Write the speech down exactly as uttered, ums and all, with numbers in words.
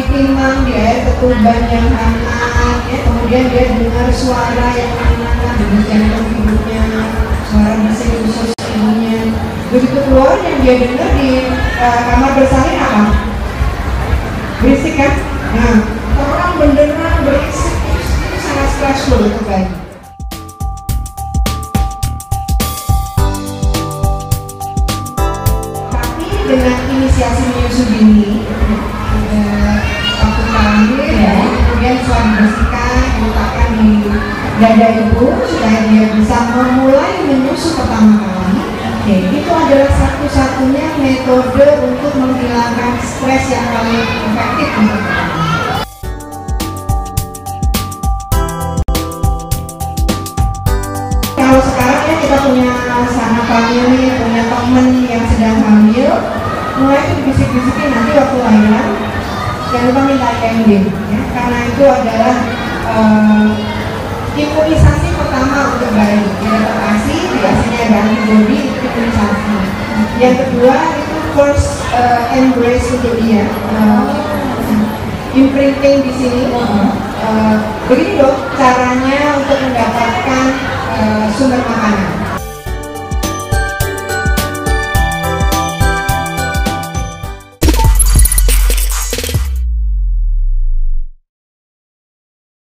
ditimbang di air ketuban yang hangat, ya, kemudian dia dengar suara yang hangat di jantung ibunya, suara mesin usus ibunya. Begitu keluar yang dia dengar di uh, kamar bersalin apa? Berisik kan? Nah, orang beneran berisik itu sangat stressful itu bayi. Tapi dengan inisiasi menyusu dini, waktu hamil ya, kemudian setelah dibersihkan, diletakkan di dada ibu supaya dia bisa memulai menyusu pertama kali. Oke, itu adalah satu-satunya metode untuk menghilangkan stres yang paling efektif untuk kita. Kalau sekarang ya kita punya sanak famili, punya teman yang sedang hamil, mulai itu dibisik-bisikin nanti waktu lahiran jangan lupa minta I M D, ya, karena itu adalah uh, imunisasi pertama untuk bayi. Dia terkasih, biasanya ada antibody untuk imunisasi. Yang kedua itu first uh, embrace untuk dia, uh, imprinting di sini. Uh, begini dong caranya untuk mendapatkan uh, sumber makanan.